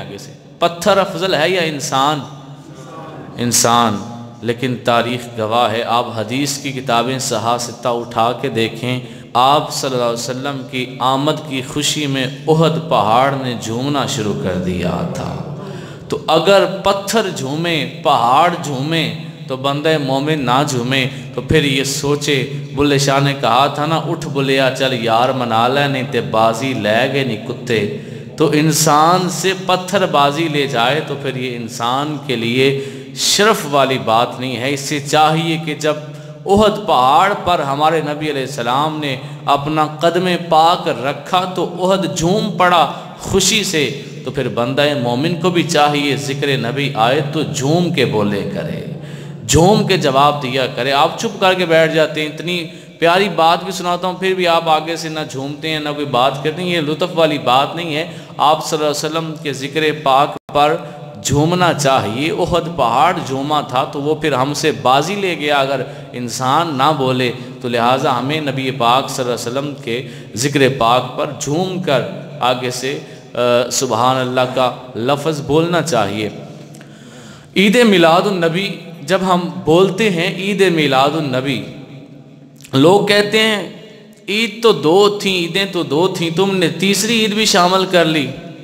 آگے سے، پتھر افضل ہے یا انسان؟ انسان۔ لیکن تاریخ گواہ ہے، آپ حدیث کی کتابیں صحاح ستہ اٹھا کے دیکھیں، آپ صلی اللہ علیہ وسلم کی آمد کی خوشی میں احد پہاڑ نے جھومنا شروع کر دیا تھا۔ تو اگر پتھر جھومے، پہاڑ جھومے تو بندہ مومن نہ جھومے تو پھر یہ سوچے۔ بلے شاہ نے کہا تھا نا، اٹھ بلیا چل یار منا لے، نہیں تے بازی لے گئے نہیں کتے۔ تو انسان سے پتھر بازی لے جائے تو پھر یہ انسان کے لیے شرف والی بات نہیں ہے۔ اس سے چاہیے کہ جب احد پہاڑ پر ہمارے نبی علیہ السلام نے اپنا قدم پاک رکھا تو احد جھوم پڑا خوشی سے، تو پھر بندہ مومن کو بھی چاہیے ذکر نبی آئے تو جھوم کے بولے کرے، جھوم کے جواب دیا کرے۔ آپ چپ کر کے بیٹھ جاتے ہیں، اتنی پیاری بات بھی سناتا ہوں پھر بھی آپ آگے سے نہ جھومتے ہیں نہ کوئی بات کرتے ہیں، یہ لطف والی بات نہیں ہے۔ آپ صلی اللہ علیہ وسلم کے ذکر پاک پر جھومنا چاہیے۔ احد پہاڑ جھوما تھا تو وہ پھر ہم سے بازی لے گیا اگر انسان نہ بولے، تو لہٰذا ہمیں نبی پاک صلی اللہ علیہ وسلم کے ذکر پاک پر جھوم کر آگے سے سبحان اللہ کا لفظ بولنا چاہیے۔ عید میلاد النبی جب ہم بولتے ہیں، عید میلاد النبی، لوگ کہتے ہیں عید تو دو تھیں، عیدیں تو دو تھیں، تم نے تیسری عید بھی شامل کر لی،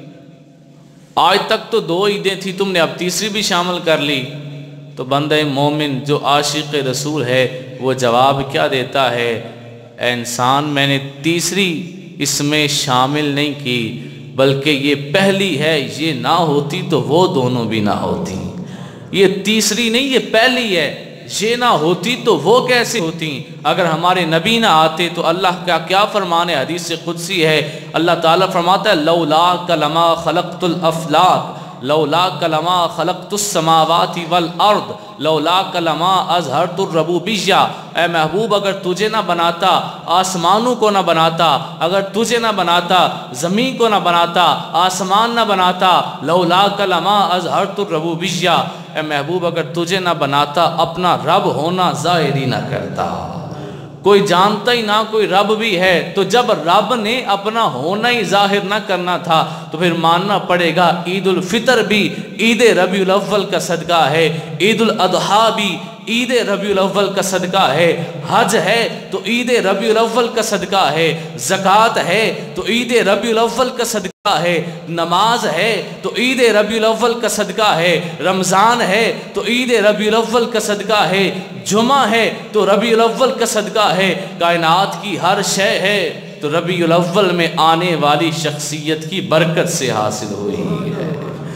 آج تک تو دو عیدیں تھیں تم نے اب تیسری بھی شامل کر لی۔ تو بندہ مومن جو عاشق رسول ہے وہ جواب کیا دیتا ہے؟ اے انسان، میں نے تیسری اس میں شامل نہیں کی، بلکہ یہ پہلی ہے، یہ نہ ہوتی تو وہ دونوں بھی نہ ہوتی۔ یہ تیسری نہیں، یہ پہلی ہے، یہ نہ ہوتی تو وہ کیسے ہوتی؟ اگر ہمارے نبی نہ آتے تو اللہ کا کیا فرمان ہے؟ حدیث قدسی ہے، اللہ تعالیٰ فرماتا ہے لولاک لما خلقت الافلاک، لولاک لما خلقت السماوات والارض، لولاک لما اظہرت الربوبیہ۔ اے محبوب، اگر تجھے نہ بناتا آسمانوں کو نہ بناتا، اگر تجھے نہ بناتا زمین کو نہ بناتا، آسمان نہ بناتا، لولاک لما اظہرت الربوبیہ، اے محبوب اگر تجھے نہ بناتا اپنا رب ہونا ظاہر ہی نہ کرتا۔ کوئی جانتا ہی نہ کوئی رب بھی ہے، تو جب رب نے اپنا ہونا ہی ظاہر نہ کرنا تھا تو پھر ماننا پڑے گا عید الفطر بھی عید ربیع الاول کا صدقہ ہے، عید الاضحیٰ بھی عید ربیع الاول کا صدقہ ہے، حج ہے تو عید ربیع الاول کا صدقہ ہے، زکوٰۃ ہے تو عید ربیع الاول کا صدقہ ہے، نماز ہے تو عید ربیع الاول کا صدقہ ہے، رمضان ہے تو عید ربیع الاول کا صدقہ ہے، جمعہ ہے تو ربیع الاول کا صدقہ ہے، کائنات کی ہر شے ہے تو ربیع الاول میں آنے والی شخصیت کی برکت سے حاصل ہوئی ہے۔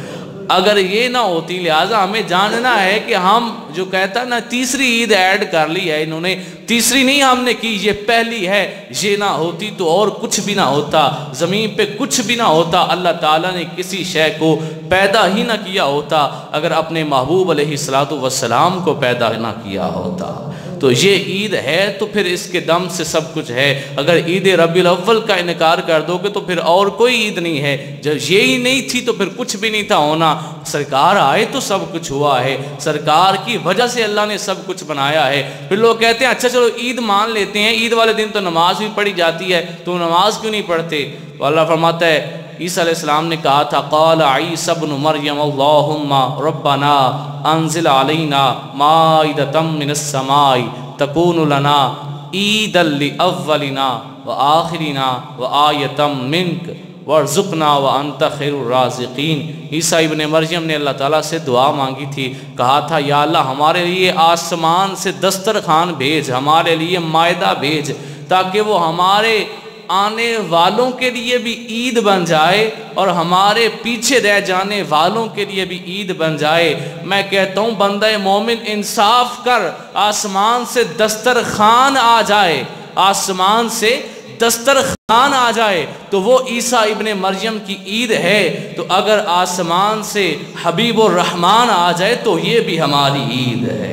اگر یہ نہ ہوتی، لہٰذا ہمیں جاننا ہے کہ ہم جو کہتا نا تیسری عید ایڈ کر لی ہے انہوں نے، تیسری نہیں ہم نے کی، یہ پہلی ہے، یہ نہ ہوتی تو اور کچھ بھی نہ ہوتا، زمین پہ کچھ بھی نہ ہوتا، اللہ تعالیٰ نے کسی شے کو پیدا ہی نہ کیا ہوتا اگر اپنے محبوب علیہ السلام کو پیدا نہ کیا ہوتا۔ تو یہ عید ہے تو پھر اس کے دم سے سب کچھ ہے۔ اگر عید ربیع الاول کا انکار کر دو گے تو پھر اور کوئی عید نہیں ہے، جب یہی نہیں تھی تو پھر کچھ بھی نہیں تھا ہونا۔ سرکار آئے تو سب کچھ ہوا ہے، سرکار کی وجہ سے اللہ نے سب کچھ بنایا ہے۔ پھر لوگ کہتے ہیں اچھا چلو عید مان لیتے ہیں، عید والے دن تو نماز بھی پڑھی جاتی ہے، تو نماز کیوں نہیں پڑھتے؟ تو اللہ فرماتا ہے، عیسیٰ علیہ السلام نے کہا تھا قال عیسی ابن مریم اللہم ربنا انزل علینا مائدۃ من السماء تکون لنا عیدا لاولنا وآخرنا وآیۃ منک وارزقنا وانت خیر الرازقین۔ عیسیٰ ابن مریم نے اللہ تعالیٰ سے دعا مانگی تھی، کہا تھا یا اللہ ہمارے لیے آسمان سے دسترخوان بھیج، ہمارے لیے مائدہ بھیج، تاکہ وہ ہمارے آنے والوں کے لیے بھی عید بن جائے اور ہمارے پیچھے رہ جانے والوں کے لیے بھی عید بن جائے۔ میں کہتا ہوں بندہ مومن انصاف کر، آسمان سے دسترخوان آ جائے، آسمان سے دسترخوان آ جائے تو وہ عیسیٰ ابن مریم کی عید ہے، تو اگر آسمان سے حبیب الرحمن آ جائے تو یہ بھی ہماری عید ہے۔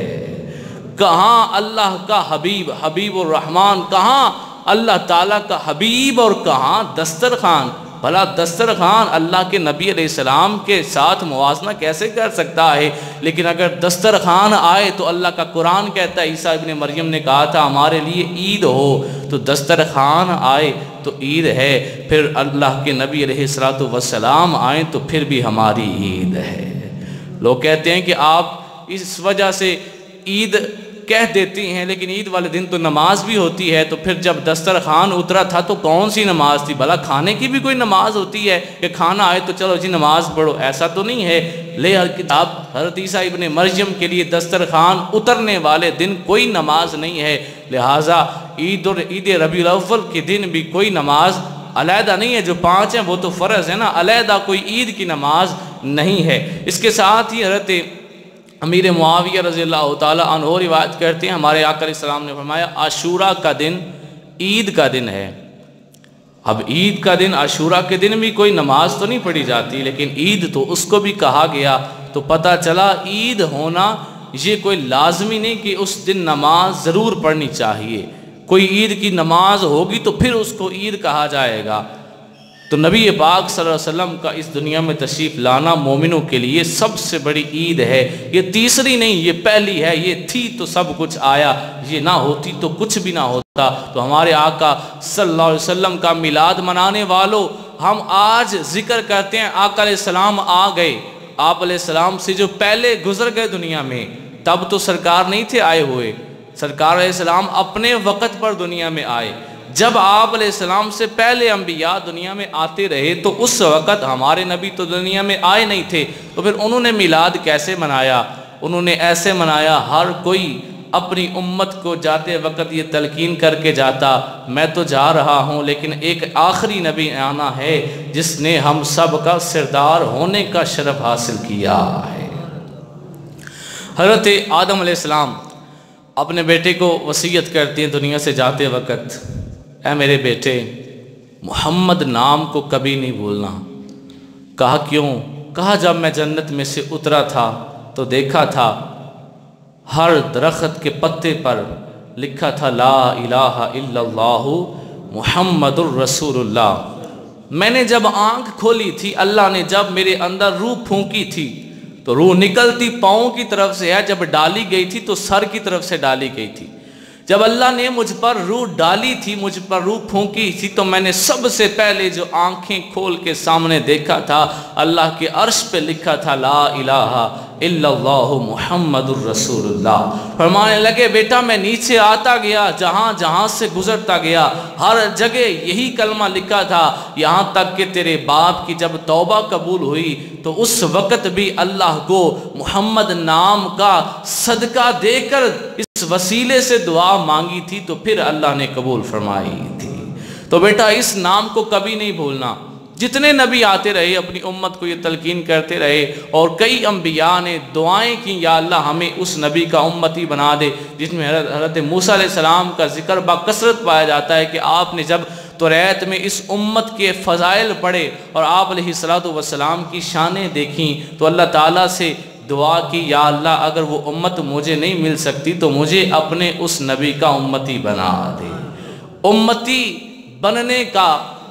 کہاں اللہ کا حبیب، حبیب الرحمن، کہاں اللہ تعالیٰ کا حبیب اور کہاں دسترخوان۔ بھلا دسترخوان اللہ کے نبی علیہ السلام کے ساتھ موازنہ کیسے کر سکتا ہے؟ لیکن اگر دسترخوان آئے تو اللہ کا قرآن کہتا ہے، عیسیٰ ابن مریم نے کہا تھا ہمارے لیے عید ہو، تو دسترخوان آئے تو عید ہے، پھر اللہ کے نبی علیہ السلام آئیں تو پھر بھی ہماری عید ہے۔ لوگ کہتے ہیں کہ آپ اس وجہ سے عید کہہ دیتی ہیں، لیکن عید والے دن تو نماز بھی ہوتی ہے، تو پھر جب دسترخوان اترا تھا تو کون سی نماز تھی؟ بھلا کھانے کی بھی کوئی نماز ہوتی ہے کہ کھانا آئے تو چلو جی نماز پڑھو؟ ایسا تو نہیں ہے۔ لے کتاب حضرت عیسیٰ ابن مریم کے لیے دسترخوان اترنے والے دن کوئی نماز نہیں ہے، لہٰذا عید ربیع الاول کے دن بھی کوئی نماز علیحدہ نہیں ہے، جو 5 ہیں وہ تو فرض ہے نا، علیحدہ کوئی عید کی نماز نہیں ہے۔ اس کے ساتھ ہی حضرت امیر معاویہ رضی اللہ تعالیٰ عنہ روایت کرتے ہیں، ہمارے آقا علیہ السلام نے فرمایا عاشوراء کا دن عید کا دن ہے۔ اب عید کا دن، عاشوراء کے دن بھی کوئی نماز تو نہیں پڑھی جاتی، لیکن عید تو اس کو بھی کہا گیا، تو پتہ چلا عید ہونا یہ کوئی لازمی نہیں کہ اس دن نماز ضرور پڑھنی چاہیے، کوئی عید کی نماز ہوگی تو پھر اس کو عید کہا جائے گا۔ تو نبی پاک صلی اللہ علیہ وسلم کا اس دنیا میں تشریف لانا مومنوں کے لیے سب سے بڑی عید ہے، یہ تیسری نہیں، یہ پہلی ہے، یہ تھی تو سب کچھ آیا، یہ نہ ہوتی تو کچھ بھی نہ ہوتا۔ تو ہمارے آقا صلی اللہ علیہ وسلم کا میلاد منانے والوں، ہم آج ذکر کرتے ہیں آقا علیہ السلام آ گئے، آپ علیہ السلام سے جو پہلے گزر گئے دنیا میں، تب تو سرکار نہیں تھے آئے ہوئے، سرکار علیہ السلام اپنے وقت پر دنیا میں آئے۔ جب آپ علیہ السلام سے پہلے انبیاء دنیا میں آتے رہے تو اس وقت ہمارے نبی تو دنیا میں آئے نہیں تھے، تو پھر انہوں نے میلاد کیسے منایا؟ انہوں نے ایسے منایا، ہر کوئی اپنی امت کو جاتے وقت یہ تلقین کر کے جاتا، میں تو جا رہا ہوں لیکن ایک آخری نبی آنا ہے جس نے ہم سب کا سردار ہونے کا شرف حاصل کیا ہے۔ حضرت آدم علیہ السلام اپنے بیٹے کو وصیت کرتے ہیں دنیا سے جاتے وقت، اے میرے بیٹے محمد نام کو کبھی نہیں بھولنا۔ کہا کیوں؟ کہا جب میں جنت میں سے اترا تھا تو دیکھا تھا ہر درخت کے پتے پر لکھا تھا لا الہ الا اللہ محمد الرسول اللہ۔ میں نے جب آنکھ کھولی تھی، اللہ نے جب میرے اندر روح پھونکی تھی تو روح نکلتی پاؤں کی طرف سے ہے، جب ڈالی گئی تھی تو سر کی طرف سے ڈالی گئی تھی۔ جب اللہ نے مجھ پر روح ڈالی تھی، مجھ پر روح پھونکی تھی، تو میں نے سب سے پہلے جو آنکھیں کھول کے سامنے دیکھا تھا، اللہ کے عرش پہ لکھا تھا لا الہ الا اللہ محمد الرسول اللہ۔ فرمانے لگے بیٹا میں نیچے آتا گیا، جہاں جہاں سے گزرتا گیا ہر جگہ یہی کلمہ لکھا تھا، یہاں تک کہ تیرے باپ کی جب توبہ قبول ہوئی تو اس وقت بھی اللہ کو محمد نام کا صدقہ دے کر اس وسیلے سے دعا مانگی تھی، تو پھر اللہ نے قبول فرمائی تھی۔ تو بیٹا اس نام کو کبھی نہیں بھولنا۔ جتنے نبی آتے رہے اپنی امت کو یہ تلقین کرتے رہے، اور کئی انبیاء نے دعائیں کی یا اللہ ہمیں اس نبی کا امتی بنا دے، جس میں حضرت موسیٰ علیہ السلام کا ذکر بکثرت پایا جاتا ہے کہ آپ نے جب توریت میں اس امت کے فضائل پڑھے اور آپ علیہ السلام کی شانیں دیکھیں تو اللہ تعالیٰ سے دعا کی یا اللہ اگر وہ امت مجھے نہیں مل سکتی تو مجھے اپنے اس نبی کا امتی بنا دے۔ امتی بننے کا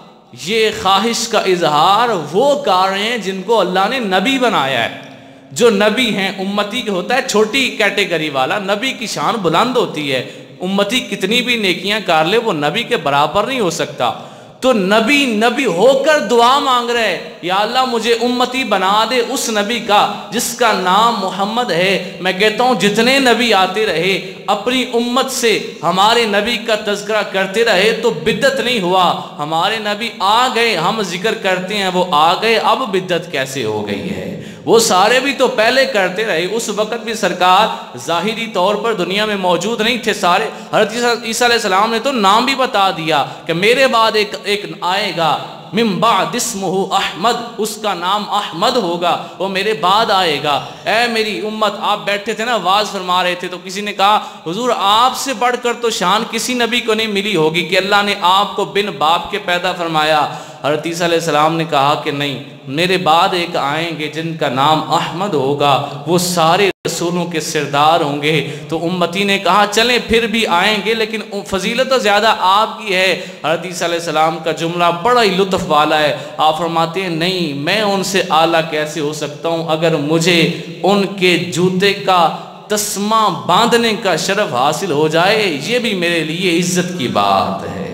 یہ خواہش کا اظہار وہ کر رہے ہیں جن کو اللہ نے نبی بنایا ہے۔ جو نبی ہیں، امتی ہوتا ہے چھوٹی کیٹیگری والا، نبی کی شان بلند ہوتی ہے، امتی کتنی بھی نیکیاں کر لے وہ نبی کے برابر نہیں ہو سکتا۔ تو نبی ہو کر دعا مانگ رہے یا اللہ مجھے امتی بنا دے اس نبی کا جس کا نام محمد ہے۔ میں کہتا ہوں جتنے نبی آتے رہے اپنی امت سے ہمارے نبی کا تذکرہ کرتے رہے تو بدعت نہیں ہوا۔ ہمارے نبی آ گئے، ہم ذکر کرتے ہیں وہ آ گئے، اب بدعت کیسے ہو گئی ہے؟ وہ سارے بھی تو پہلے کرتے رہے، اس وقت بھی سرکار ظاہری طور پر دنیا میں موجود نہیں تھے سارے۔ حضرت عیسیٰ علیہ السلام نے تو نام بھی بتا دیا کہ میرے بعد ایک آئے گا من بعد اسمہ احمد، اس کا نام احمد ہوگا، وہ میرے بعد آئے گا۔ اے میری امت، آپ بیٹھے تھے نا واز فرما رہے تھے تو کسی نے کہا حضور آپ سے بڑھ کر تو شان کسی نبی کو نہیں ملی ہوگی کہ اللہ نے آپ کو بن باپ کے پیدا فرمایا۔ حضرت عیسیٰ علیہ السلام نے کہا کہ نہیں، میرے بعد ایک آئیں گے جن کا نام احمد ہوگا، وہ سارے رسولوں کے سردار ہوں گے۔ تو امتی نے کہا چلیں پھر بھی آئیں گے، لیکن فضیلت تو زیادہ آپ کی ہے۔ حضرت عیسیٰ علیہ السلام کا جملہ بڑا ہی لطف والا ہے، آپ فرماتے ہیں نہیں، میں ان سے اعلیٰ کیسے ہو سکتا ہوں؟ اگر مجھے ان کے جوتے کا تسمہ باندھنے کا شرف حاصل ہو جائے، یہ بھی میرے لیے عزت کی بات ہے۔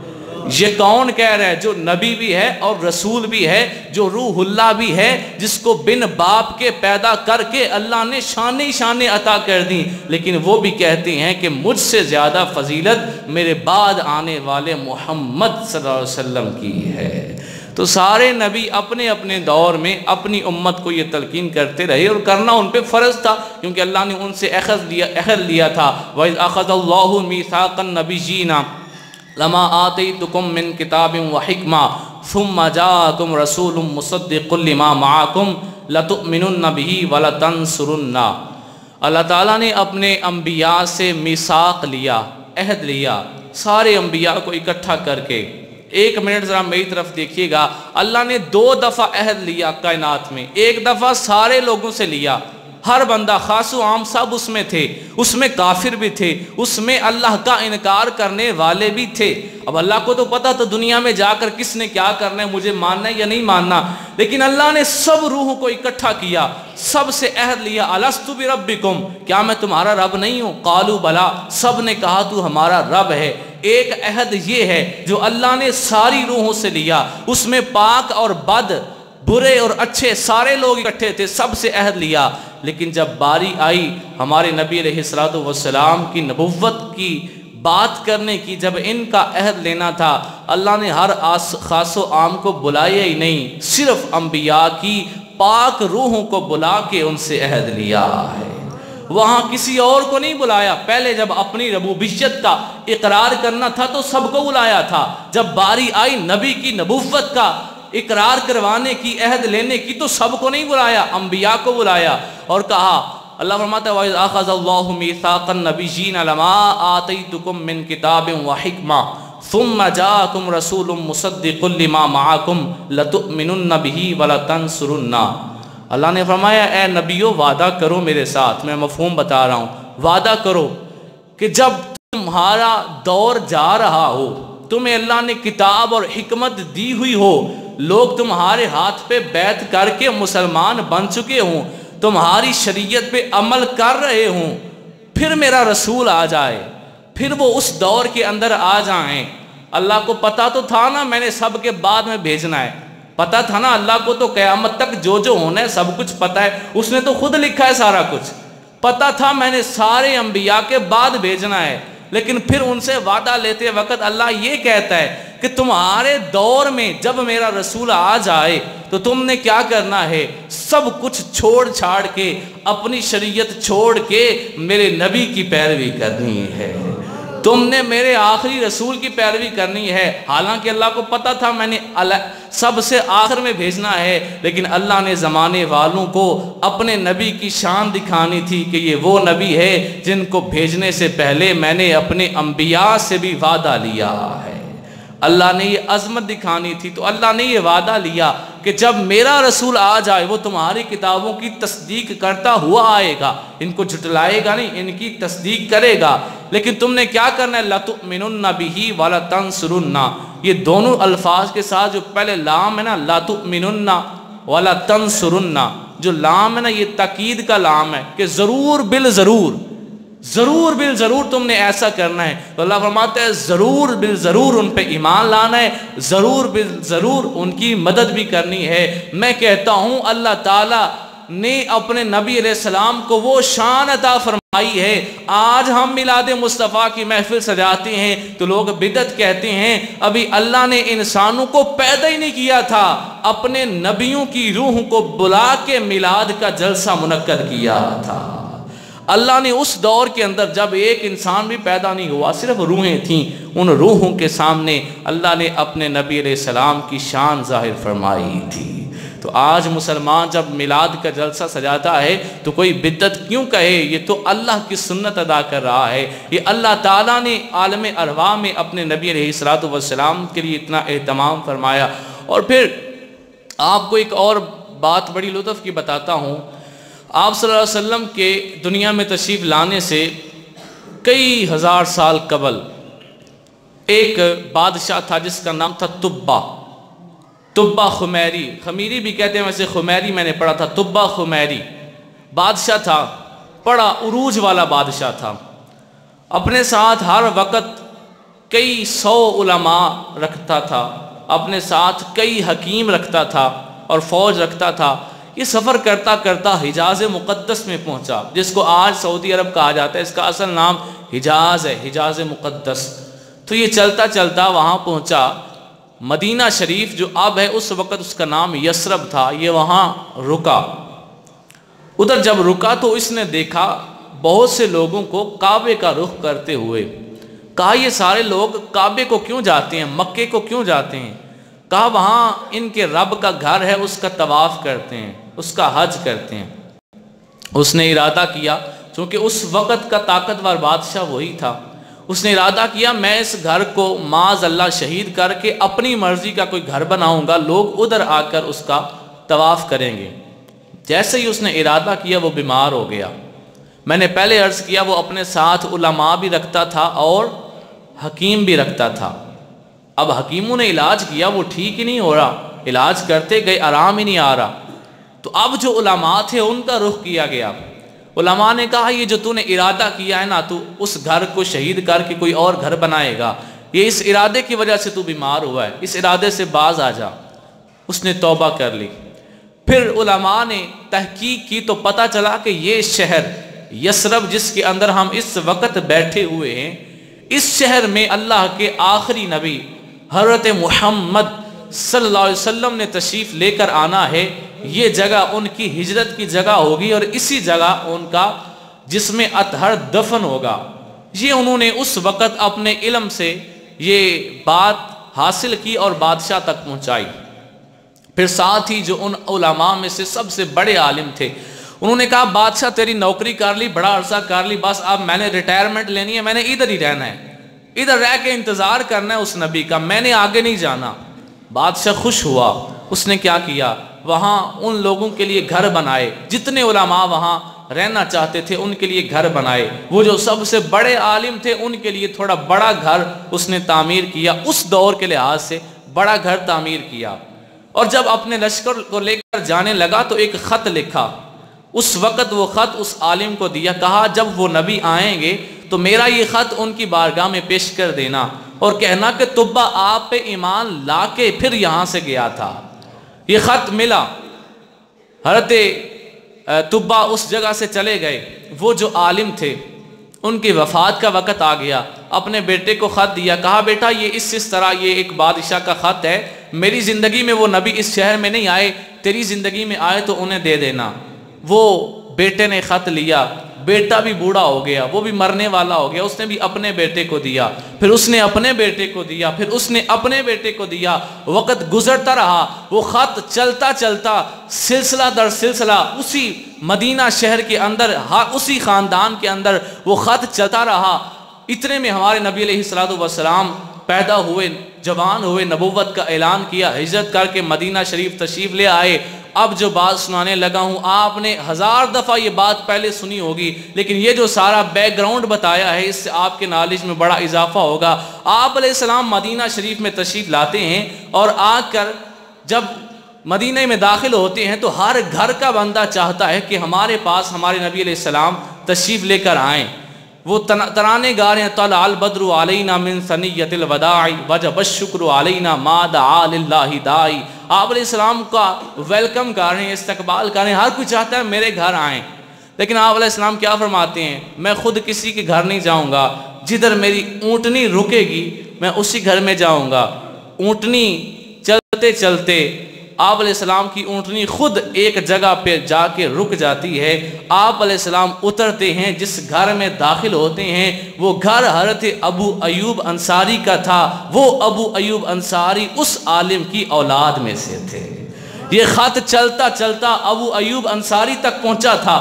یہ کون کہہ رہا ہے؟ جو نبی بھی ہے اور رسول بھی ہے، جو روح اللہ بھی ہے، جس کو بن باپ کے پیدا کر کے اللہ نے شانیں عطا کر دی، لیکن وہ بھی کہتے ہیں کہ مجھ سے زیادہ فضیلت میرے بعد آنے والے محمد صلی اللہ علیہ وسلم کی ہے۔ تو سارے نبی اپنے اپنے دور میں اپنی امت کو یہ تلقین کرتے رہے، اور کرنا ان پہ فرض تھا، کیونکہ اللہ نے ان سے عہد لیا تھا، وَإِذْ أَخَذَ اللَّهُ مِيثَاقَ النَّبِيِّينَ لما آتیتکم من کتاب و حکمہ ثم جاءکم رسول مصدق لما معاکم لتؤمنن بہ ولتنصرن۔ اللہ تعالیٰ نے اپنے انبیاء سے میثاق لیا، عہد لیا، سارے انبیاء کو اکٹھا کر کے۔ ایک منٹ ذرا میری طرف دیکھیے گا، اللہ نے 2 دفعہ عہد لیا کائنات میں، ایک دفعہ سارے لوگوں سے لیا، ہر بندہ خاص و عام سب اس میں تھے، اس میں کافر بھی تھے، اس میں اللہ کا انکار کرنے والے بھی تھے۔ اب اللہ کو تو پتا تو دنیا میں جا کر کس نے کیا کرنا ہے، مجھے ماننا ہے یا نہیں ماننا، لیکن اللہ نے سب روحوں کو اکٹھا کیا، سب سے عہد لیا، الست بربکم، کیا میں تمہارا رب نہیں ہوں؟ قالوا بلا، سب نے کہا تو ہمارا رب ہے۔ ایک عہد یہ ہے جو اللہ نے ساری روحوں سے لیا، اس میں پاک اور بد، برے اور اچھے سارے لوگ اکٹھے تھے، سب سے عہد لیا۔ لیکن جب باری آئی ہمارے نبی علیہ السلام کی نبوت کی بات کرنے کی، جب ان کا عہد لینا تھا، اللہ نے ہر خاص و عام کو بلایا ہی نہیں، صرف انبیاء کی پاک روحوں کو بلا کے ان سے عہد لیا ہے۔ وہاں کسی اور کو نہیں بلایا۔ پہلے جب اپنی ربوبیت کا اقرار کرنا تھا تو سب کو بلایا تھا، جب باری آئی نبی کی نبوت کا اقرار کروانے کی، عہد لینے کی، تو سب کو نہیں بلایا، انبیاء کو بلایا اور کہا، اللہ فرماتا ہے وَإِذْ أَخَذَ اللَّهُ مِيثَاقَ النَّبِيِّينَ لَمَا آتَيْتُكُم مِّن كِتَابٍ وَحِكْمَةٍ ثُمَّ جَاءَكُمْ رَسُولٌ مُصَدِّقٌ لِّمَا مَعَكُمْ لَتُؤْمِنُنَّ بِهِ وَلَتَنصُرُنَّ۔ اللہ نے فرمایا اے نبیو وعدہ کرو میرے ساتھ، میں مفہوم بتا رہا ہوں، وعدہ کرو کہ جب تمہارا دور جا رہا ہو، تمہیں اللہ نے کتاب اور حکمت دی ہوئی ہو، لوگ تمہارے ہاتھ پہ بیعت کر کے مسلمان بن چکے ہوں، تمہاری شریعت پہ عمل کر رہے ہوں، پھر میرا رسول آ جائے، پھر وہ اس دور کے اندر آ جائیں۔ اللہ کو پتا تو تھا نا میں نے سب کے بعد میں بھیجنا ہے، پتا تھا نا اللہ کو تو قیامت تک جو ہونا ہے سب کچھ پتا ہے، اس نے تو خود لکھا ہے سارا کچھ، پتا تھا میں نے سارے انبیاء کے بعد بھیجنا ہے، لیکن پھر ان سے وعدہ لیتے وقت اللہ یہ کہتا ہے کہ تمہارے دور میں جب میرا رسول آ جائے تو تم نے کیا کرنا ہے، سب کچھ چھوڑ چھاڑ کے، اپنی شریعت چھوڑ کے میرے نبی کی پیروی کرنی ہے، تم نے میرے آخری رسول کی پیروی کرنی ہے۔ حالانکہ اللہ کو پتا تھا میں نے سب سے آخر میں بھیجنا ہے، لیکن اللہ نے زمانے والوں کو اپنے نبی کی شان دکھانی تھی کہ یہ وہ نبی ہے جن کو بھیجنے سے پہلے میں نے اپنے انبیاء سے بھی وعدہ لیا ہے۔ اللہ نے یہ عظمت دکھانی تھی، تو اللہ نے یہ وعدہ لیا کہ جب میرا رسول آ جائے وہ تمہاری کتابوں کی تصدیق کرتا ہوا آئے گا، ان کو جھٹلائے گا نہیں، ان کی تصدیق کرے گا، لیکن تم نے کیا کرنا ہے، لَتُؤْمِنُنَّ بِهِ وَلَتَنصُرُنَّ۔ یہ دونوں الفاظ کے ساتھ جو پہلے لام ہے نا، لَتُؤْمِنُنَّ وَلَتَنصُرُنَّ، جو لام ہے نا یہ تاکید کا لام ہے کہ ضرور بالضرور، ضرور بالضرور تم نے ایسا کرنا ہے۔ تو اللہ فرماتا ہے ضرور بالضرور ان پہ ایمان لانا ہے، ضرور بالضرور ان کی مدد بھی کرنی ہے۔ میں کہتا ہوں اللہ تعالیٰ نے اپنے نبی علیہ السلام کو وہ شان عطا فرمائی ہے۔ آج ہم میلاد مصطفیٰ کی محفل سجاتے ہیں تو لوگ بدعت کہتے ہیں، ابھی اللہ نے انسانوں کو پیدا ہی نہیں کیا تھا، اپنے نبیوں کی روح کو بلا کے میلاد کا جلسہ منعقد کیا تھا۔ اللہ نے اس دور کے اندر جب ایک انسان بھی پیدا نہیں ہوا، صرف روحیں تھیں، ان روحوں کے سامنے اللہ نے اپنے نبی علیہ السلام کی شان ظاہر فرمائی تھی۔ تو آج مسلمان جب میلاد کا جلسہ سجاتا ہے تو کوئی بدعت کیوں کہے، یہ تو اللہ کی سنت ادا کر رہا ہے۔ یہ اللہ تعالیٰ نے عالم ارواح میں اپنے نبی علیہ السلام کے لیے اتنا اہتمام فرمایا، اور پھر آپ کو ایک اور بات بڑی لطف کی بتاتا ہوں، آپ صلی اللہ علیہ وسلم کے دنیا میں تشریف لانے سے کئی ہزار سال قبل ایک بادشاہ تھا جس کا نام تھا تبا خمیری، خمیری بھی کہتے ہیں، ویسے خمیری میں نے پڑھا تھا، تبا خمیری بادشاہ تھا، بڑا عروج والا بادشاہ تھا، اپنے ساتھ ہر وقت کئی 100 علماء رکھتا تھا، اپنے ساتھ کئی حکیم رکھتا تھا اور فوج رکھتا تھا۔ یہ سفر کرتا کرتا حجاز مقدس میں پہنچا، جس کو آج سعودی عرب کہا جاتا ہے، اس کا اصل نام حجاز ہے، حجاز مقدس۔ تو یہ چلتا چلتا وہاں پہنچا، مدینہ شریف جو اب ہے اس وقت اس کا نام یثرب تھا، یہ وہاں رکا۔ ادھر جب رکا تو اس نے دیکھا بہت سے لوگوں کو کعبے کا رخ کرتے ہوئے، کہا یہ سارے لوگ کعبے کو کیوں جاتے ہیں، مکے کو کیوں جاتے ہیں؟ کہا وہاں ان کے رب کا گھر ہے، اس کا طواف کرتے ہیں، اس کا حج کرتے ہیں۔ اس نے ارادہ کیا، چونکہ اس وقت کا طاقتور بادشاہ وہی تھا، اس نے ارادہ کیا میں اس گھر کو معاذ اللہ شہید کر کے اپنی مرضی کا کوئی گھر بناؤں گا، لوگ ادھر آ کر اس کا طواف کریں گے۔ جیسے ہی اس نے ارادہ کیا وہ بیمار ہو گیا۔ میں نے پہلے عرض کیا وہ اپنے ساتھ علماء بھی رکھتا تھا اور حکیم بھی رکھتا تھا۔ اب حکیموں نے علاج کیا، وہ ٹھیک ہی نہیں ہو رہا، علاج کرتے گئے آرام ہی نہیں آ رہا۔ تو اب جو علماء تھے ان کا رخ کیا گیا، علماء نے کہا یہ جو تو نے ارادہ کیا ہے نا، تو اس گھر کو شہید کر کے کوئی اور گھر بنائے گا، یہ اس ارادے کی وجہ سے تو بیمار ہوا ہے، اس ارادے سے باز آ جا۔ اس نے توبہ کر لی۔ پھر علماء نے تحقیق کی تو پتہ چلا کہ یہ شہر یثرب جس کے اندر ہم اس وقت بیٹھے ہوئے ہیں، اس شہر میں اللہ کے آخری نبی حضرت محمد صلی اللہ علیہ وسلم نے تشریف لے کر آنا ہے، یہ جگہ ان کی ہجرت کی جگہ ہوگی اور اسی جگہ ان کا جسم اطہر دفن ہوگا۔ یہ انہوں نے اس وقت اپنے علم سے یہ بات حاصل کی اور بادشاہ تک پہنچائی۔ پھر ساتھ ہی جو ان علماء میں سے سب سے بڑے عالم تھے، انہوں نے کہا بادشاہ تیری نوکری کر لی، بڑا عرصہ کر لی، بس اب میں نے ریٹائرمنٹ لینی ہے، میں نے ادھر ہی رہنا ہے، ادھر رہ کے انتظار کرنا ہے اس نبی کا، میں نے آگے نہیں جانا۔ بادشاہ خوش ہوا، اس نے کیا کیا، وہاں ان لوگوں کے لیے گھر بنائے، جتنے علماء وہاں رہنا چاہتے تھے ان کے لیے گھر بنائے۔ وہ جو سب سے بڑے عالم تھے ان کے لیے تھوڑا بڑا گھر اس نے تعمیر کیا، اس دور کے لحاظ سے بڑا گھر تعمیر کیا۔ اور جب اپنے لشکر کو لے کر جانے لگا تو ایک خط لکھا، اس وقت وہ خط اس عالم کو دیا، کہا جب وہ نبی آئیں گے تو میرا یہ خط ان کی بارگاہ میں پیش کر دینا اور کہنا کہ تبا آپ پہ ایمان لا کے پھر یہاں سے گیا تھا۔ یہ خط ملا، حضرت تبا اس جگہ سے چلے گئے۔ وہ جو عالم تھے ان کی وفات کا وقت آ گیا، اپنے بیٹے کو خط دیا، کہا بیٹا یہ اس طرح یہ ایک بادشاہ کا خط ہے، میری زندگی میں وہ نبی اس شہر میں نہیں آئے، تیری زندگی میں آئے تو انہیں دے دینا۔ وہ بیٹے نے خط لیا، بیٹا بھی بوڑھا ہو گیا، وہ بھی مرنے والا ہو گیا، اس نے بھی اپنے بیٹے کو دیا، پھر اس نے اپنے بیٹے کو دیا، پھر اس نے اپنے بیٹے کو دیا۔ وقت گزرتا رہا، وہ خط چلتا چلتا سلسلہ در سلسلہ اسی مدینہ شہر کے اندر، اسی خاندان کے اندر وہ خط چلتا رہا۔ اتنے میں ہمارے نبی علیہ السلام پیدا ہوئے، جوان ہوئے، نبوت کا اعلان کیا، ہجرت کر کے مدینہ شریف تشریف لے آئے۔ اب جو بات سنانے لگا ہوں آپ نے 1000 دفعہ یہ بات پہلے سنی ہوگی، لیکن یہ جو سارا بیک گراؤنڈ بتایا ہے اس سے آپ کے نالج میں بڑا اضافہ ہوگا۔ آپ علیہ السلام مدینہ شریف میں تشریف لاتے ہیں اور آ کر جب مدینہ میں داخل ہوتے ہیں تو ہر گھر کا بندہ چاہتا ہے کہ ہمارے پاس ہمارے نبی علیہ السلام تشریف لے کر آئیں۔ وہ ترانے گا رہے ہیں، طلع البدر علینا من ثنیۃ الوداع وجب الشکر علینا ما دعا للہ داعی۔ آپ علیہ السلام کا ویلکم کر رہے ہیں، استقبال کر رہے ہیں، ہر کوئی چاہتا ہے میرے گھر آئیں، لیکن آپ علیہ السلام کیا فرماتے ہیں، میں خود کسی کے گھر نہیں جاؤں گا، جدھر میری اونٹنی رکے گی میں اسی گھر میں جاؤں گا۔ اونٹنی چلتے چلتے آپ علیہ السلام کی اونٹنی خود ایک جگہ پہ جا کے رک جاتی ہے، آپ علیہ السلام اترتے ہیں، جس گھر میں داخل ہوتے ہیں وہ گھر حضرت ابو ایوب انصاری کا تھا۔ وہ ابو ایوب انصاری اس عالم کی اولاد میں سے تھے۔ یہ خط چلتا چلتا ابو ایوب انصاری تک پہنچا تھا،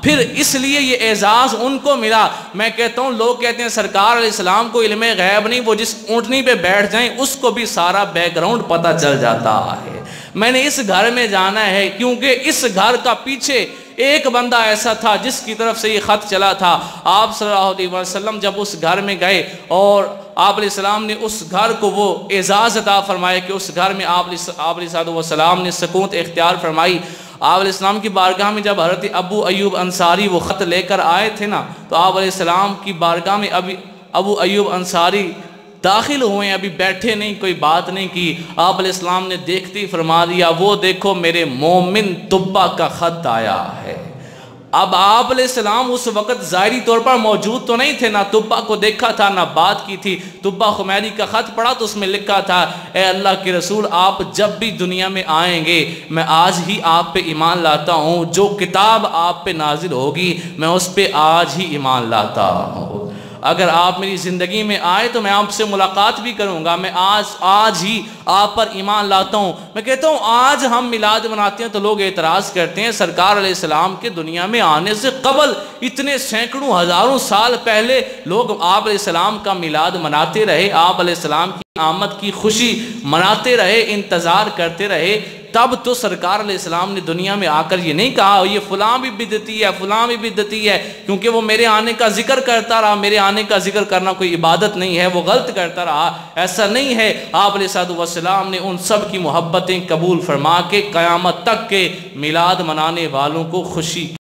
پھر اس لیے یہ اعزاز ان کو ملا۔ میں کہتا ہوں لوگ کہتے ہیں سرکار علیہ السلام کو علم غیب نہیں، وہ جس اونٹنی پہ بیٹھ جائیں اس کو بھی سارا بیک گراؤنڈ پتہ چل جاتا ہے۔ میں نے اس گھر میں جانا ہے کیونکہ اس گھر کا پیچھے ایک بندہ ایسا تھا جس کی طرف سے یہ خط چلا تھا۔ آپ صلی اللہ علیہ وسلم جب اس گھر میں گئے اور آپ علیہ السلام نے اس گھر کو وہ اعزاز عطا فرمایا کہ اس گھر میں آپ علیہ السلام نے سکونت اختیار فرمائی۔ آپ علیہ السلام کی بارگاہ میں جب حضرت ابو ایوب انصاری وہ خط لے کر آئے تھے نا، تو آپ علیہ السلام کی بارگاہ میں ابو ایوب انصاری داخل ہوئے، ابھی بیٹھے نہیں، کوئی بات نہیں کی۔ آپ علیہ السلام نے دیکھتے ہی فرما دیا وہ دیکھو میرے مومن تبا کا خط آیا ہے۔ اب آپ علیہ السلام اس وقت ظاہری طور پر موجود تو نہیں تھے، نہ تبا کو دیکھا تھا نہ بات کی تھی۔ تبا خمیری کا خط پڑھا تو اس میں لکھا تھا اے اللہ کے رسول آپ جب بھی دنیا میں آئیں گے میں آج ہی آپ پہ ایمان لاتا ہوں، جو کتاب آپ پہ نازل ہوگی میں اس پہ آج ہی ایمان لاتا ہوں۔ اگر آپ میری زندگی میں آئے تو میں آپ سے ملاقات بھی کروں گا، میں آج ہی آپ پر ایمان لاتا ہوں۔ میں کہتا ہوں آج ہم میلاد مناتے ہیں تو لوگ اعتراض کرتے ہیں سرکار علیہ السلام کے دنیا میں آنے سے قبل اتنے سینکڑوں ہزاروں سال پہلے لوگ آپ علیہ السلام کا میلاد مناتے رہے، آپ علیہ السلام کی آمد کی خوشی مناتے رہے، انتظار کرتے رہے۔ تب تو سرکار علیہ السلام نے دنیا میں آ کر یہ نہیں کہا یہ فلاں بھی بدعتی ہے فلاں بھی بدعتی ہے، کیونکہ وہ میرے آنے کا ذکر کرتا رہا۔ میرے آنے کا ذکر کرنا کوئی عبادت نہیں ہے، وہ غلط کرتا رہا، ایسا نہیں ہے۔ آپ علیہ السلام نے ان سب کی محبتیں قبول فرما کے قیامت تک کے میلاد منانے والوں کو خوشی